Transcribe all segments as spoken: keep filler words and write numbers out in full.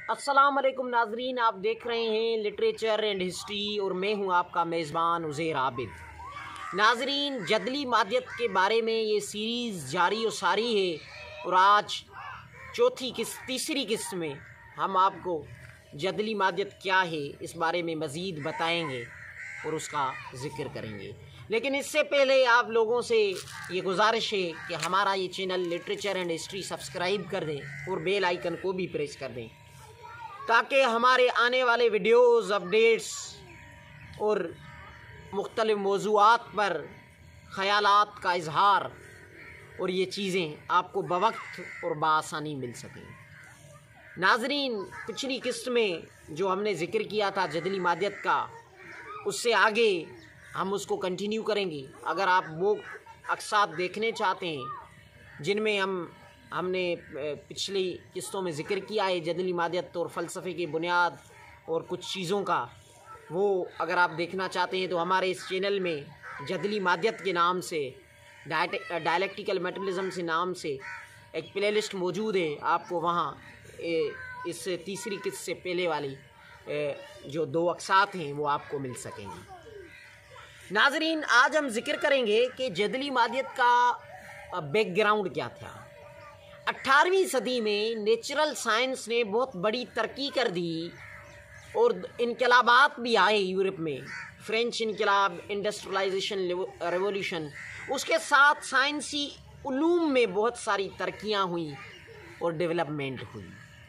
السلام علیکم ناظرین، آپ دیکھ رہے ہیں لٹریچر اینڈ ہسٹری اور میں ہوں آپ کا میزبان عزیر عابد۔ ناظرین، جدلی مادیت کے بارے میں یہ سیریز جاری و ساری ہے اور آج چوتھی قسط تیسری قسط میں ہم آپ کو جدلی مادیت کیا ہے اس بارے میں مزید بتائیں گے اور اس کا ذکر کریں گے۔ لیکن اس سے پہلے آپ لوگوں سے یہ گزارش ہے کہ ہمارا یہ channel literature and history subscribe کر دیں اور بیل آئیکن کو بھی پریس کر دیں تاکہ ہمارے آنے والے ویڈیوز، اپڈیٹس اور مختلف موضوعات پر خیالات کا اظہار اور یہ چیزیں آپ کو بوقت اور بآسانی مل سکیں۔ ناظرین، پچھلی قسط میں جو ہم نے ذکر کیا تھا جدلی مادیت کا، اس سے آگے ہم اس کو کنٹینیو کریں گے۔ اگر آپ وہ اقساط دیکھنے چاہتے ہیں جن میں ہم ہم نے پچھلی قسطوں میں ذکر کیا ہے جدلی مادیت اور فلسفے کی بنیاد اور کچھ چیزوں کا، وہ اگر آپ دیکھنا چاہتے ہیں تو ہمارے اس چینل میں جدلی مادیت کے نام سے، ڈائلیکٹیکل میٹرلزم سے نام سے ایک پلے لسٹ موجود ہے۔ آپ کو وہاں اس تیسری قسط سے پہلے والی جو دو اقساط ہیں وہ آپ کو مل سکیں گی۔ ناظرین، آج ہم ذکر کریں گے کہ جدلی مادیت کا بیک گراؤنڈ کیا تھا۔ اٹھارہویں صدی میں نیچرل سائنس نے بہت بڑی ترقی کر دی اور انقلابات بھی آئے یورپ میں، فرینچ انقلاب، انڈسٹریلائزیشن ریولیوشن، اس کے ساتھ سائنسی علوم میں بہت ساری ترقیاں ہوئیں اور ڈیولپمنٹ ہوئی۔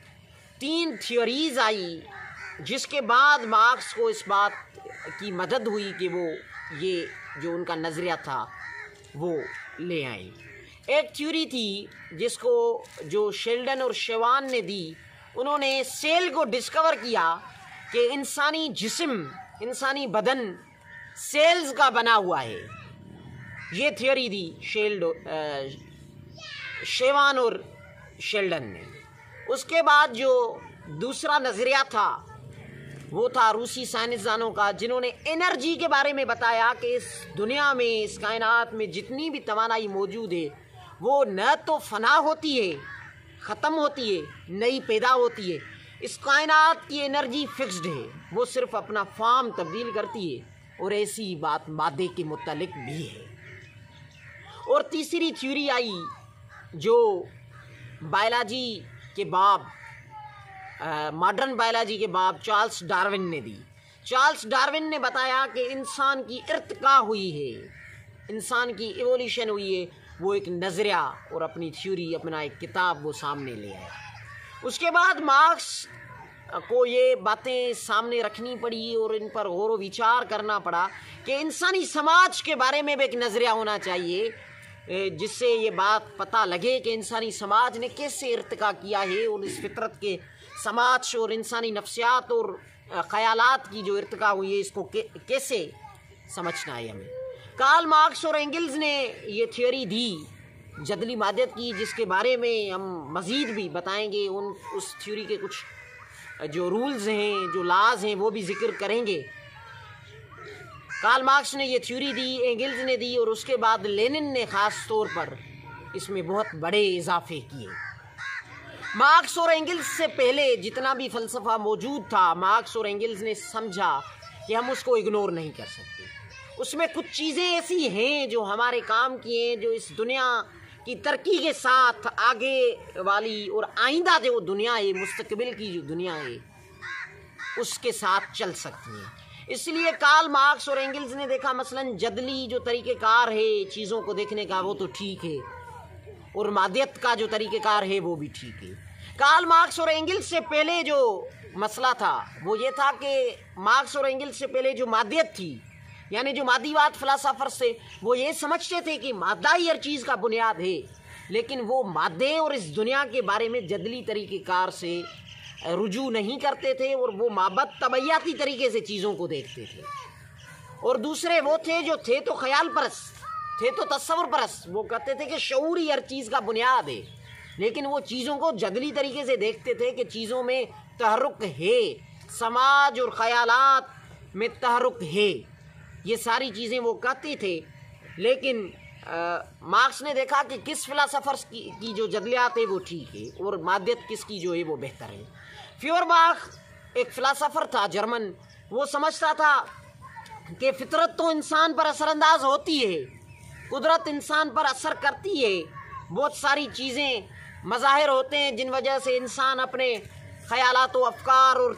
تین تھیوریز آئی جس کے بعد مارکس کو اس بات کی مدد ہوئی کہ وہ یہ جو ان کا نظریہ تھا وہ لے آئیں۔ ایک تھیوری تھی جس کو جو شیلڈن اور شیوان نے دی، انہوں نے سیل کو ڈسکور کیا کہ انسانی جسم، انسانی بدن سیلز کا بنا ہوا ہے۔ یہ تھیوری دی شیلڈ شیوان اور شیلڈن نے۔ اس کے بعد جو دوسرا نظریہ تھا وہ تھا روسی سائنسدانوں کا، جنہوں نے انرجی کے بارے میں بتایا کہ اس دنیا میں، اس کائنات میں جتنی بھی توانائی موجود ہے وہ نہ تو فنا ہوتی ہے، ختم ہوتی ہے، نئی پیدا ہوتی ہے۔ اس کائنات کی انرجی فکسڈ ہے، وہ صرف اپنا فارم تبدیل کرتی ہے، اور ایسی بات مادے کے متعلق بھی ہے۔ اور تیسری تھیوری آئی جو بائیولوجی کے باب، ماڈرن بائیولوجی کے باب چارلس ڈارون نے دی۔ چارلس ڈارون نے بتایا کہ انسان کی ارتقاء ہوئی ہے، انسان کی ایولیوشن ہوئی ہے۔ وہ ایک نظریہ اور اپنی تھیوری، اپنا ایک کتاب وہ سامنے لے آیا۔ اس کے بعد مارکس کو یہ باتیں سامنے رکھنی پڑی اور ان پر غور و وچار کرنا پڑا کہ انسانی سماج کے بارے میں بھی ایک نظریہ ہونا چاہیے جس سے یہ بات پتہ لگے کہ انسانی سماج نے کیسے ارتقاء کیا ہے، اور اس فطرت کے سماج اور انسانی نفسیات اور خیالات کی جو ارتقاء ہوئی ہے اس کو کیسے سمجھنا ہے ہمیں۔ کارل مارکس اور اینگلز نے یہ تھیوری دی جدلی مادیت کی، جس کے بارے میں ہم مزید بھی بتائیں گے۔ ان اس تھیوری کے کچھ جو رولز ہیں، جو لاز ہیں، وہ بھی ذکر کریں گے۔ کارل مارکس نے یہ تھیوری دی، اینگلز نے دی، اور اس کے بعد لینن نے خاص طور پر اس میں بہت بڑے اضافے کیے۔ مارکس اور اینگلز سے پہلے جتنا بھی فلسفہ موجود تھا، مارکس اور اینگلز نے سمجھا کہ ہم اس کو اگنور نہیں کر سکتے۔ اس میں کچھ چیزیں ایسی ہیں جو ہمارے کام کی ہیں، جو اس دنیا کی ترقی کے ساتھ آگے والی اور آئندہ جو دنیا ہے، مستقبل کی جو دنیا ہے، اس کے ساتھ چل سکتی ہیں۔ اس لیے کارل مارکس اور اینگلز نے دیکھا مثلاً جدلی جو طریقہ کار ہے چیزوں کو دیکھنے کا وہ تو ٹھیک ہے، اور مادیت کا جو طریقہ کار ہے وہ بھی ٹھیک ہے۔ کارل مارکس اور اینگلز سے پہلے جو مسئلہ تھا وہ یہ تھا کہ مارکس اور اینگلز سے پہلے جو مادیت تھی، یعنی جو مادی واد فلسفرز تھے، وہ یہ سمجھتے تھے کہ مادہ ہی ہر چیز کا بنیاد ہے، لیکن وہ مادے اور اس دنیا کے بارے میں جدلی طریقہ کار سے رجوع نہیں کرتے تھے، اور وہ مابعد طبعیاتی طریقے سے چیزوں کو دیکھتے تھے۔ اور دوسرے وہ تھے جو تھے تو خیال پرست تھے، تو تصور پرست، وہ کہتے تھے کہ شعور ہی ہر چیز کا بنیاد ہے، لیکن وہ چیزوں کو جدلی طریقے سے دیکھتے تھے کہ چیزوں میں تحرک ہے، سماج اور خیالات میں تحرک ہے، یہ ساری چیزیں وہ کہتے تھے۔ لیکن مارکس نے دیکھا کہ کس فلسفرز کی کی جو جدلیات ہے وہ ٹھیک ہے، اور مادیت کس کی جو ہے وہ بہتر ہے۔ फ्यूरबाख एक फिलासफर था जर्मन, वो समझता था कि फितरत तो इंसान पर असरअंदाज होती है, कुदरत इंसान पर असर करती है, बहुत सारी चीज़ें मज़ाहिर होते हैं जिन वजह से इंसान अपने ख़यालात व अफ़कार और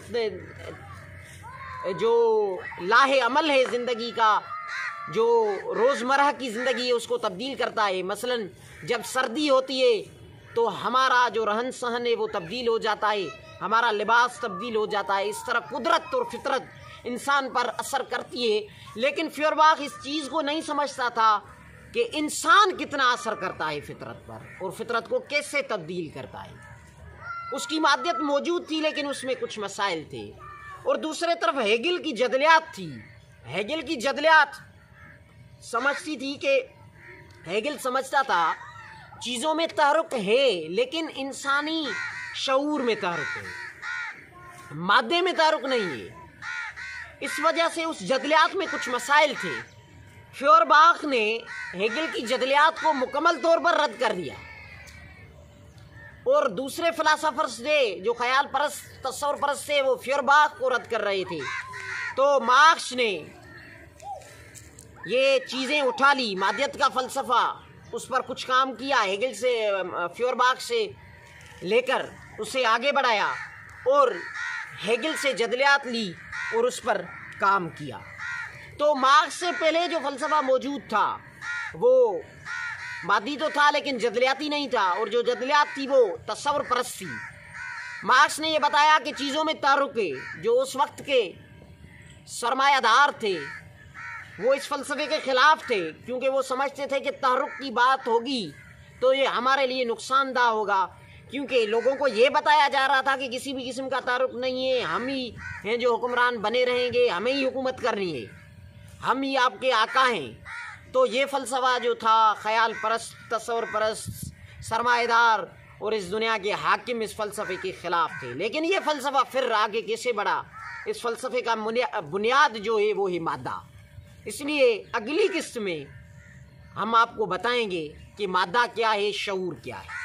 जो लाहे अमल है ज़िंदगी का, जो रोज़मर्रा की ज़िंदगी है उसको तब्दील करता है। मसलन जब सर्दी होती है तो हमारा जो रहन सहन है वो तब्दील हो जाता है, हमारा लिबास तब्दील हो जाता है। इस तरह कुदरत और फितरत इंसान पर असर करती है। लेकिन फ्यूरबाख इस चीज़ को नहीं समझता था कि इंसान कितना असर करता है फितरत पर और फितरत को कैसे तब्दील करता है। उसकी मादियत मौजूद थी लेकिन उसमें कुछ मसाइल थे। और दूसरे तरफ हेगल की जदलियात थी। हेगल की जदलियात समझती थी कि हेगल समझता था चीज़ों में तहरुक है लेकिन इंसानी शऊर में तहरुक है, मादे में तहरुक नहीं है। इस वजह से उस जदलियात में कुछ मसाइल थे। फ्यूरबाख ने हेगल की जदलियात को मुकम्मल तौर पर रद्द कर दिया और दूसरे फिलासफर्स थे जो ख्याल परस्त तस्वर परस्त थे वो फ्यूरबाख को रद्द कर रहे थे। तो मार्क्स ने ये चीज़ें उठा ली, मादियत का फ़लसफ़ा, उस पर कुछ काम किया, हेगल से फ्यूरबाख से लेकर उसे आगे बढ़ाया और हेगल से जदलियात ली और उस पर काम किया। तो मार्क्स से पहले जो फ़लसफ़ा मौजूद था वो मादी तो था लेकिन जदलियाती नहीं था, और जो जदलियात थी वो तस्वर परस्त थी। मार्क्स ने यह बताया कि चीज़ों में तारुक है। जो उस वक्त के सरमायादार थे वो इस फ़लसफ़े के ख़िलाफ़ थे, क्योंकि वो समझते थे कि तारुक की बात होगी तो ये हमारे लिए नुकसानदा होगा, क्योंकि लोगों को ये बताया जा रहा था कि किसी भी किस्म का तारुक नहीं है, हम ही हैं जो हुक्मरान बने रहेंगे, हमें ही हुकूमत करनी है, हम ही आपके आका हैं। तो ये फ़लसफ़ा जो था ख़याल परस्त, तस्वर परस्त, सरमाएदार और इस दुनिया के हाकिम इस फ़लसफ़े के ख़िलाफ़ थे। लेकिन ये फ़लसफ़ा फिर आगे कैसे बढ़ा, इस फ़लसफ़े का बुनियाद जो है वो है मादा। इसलिए अगली किस्त में हम आपको बताएंगे कि मादा क्या है, शऊर क्या है।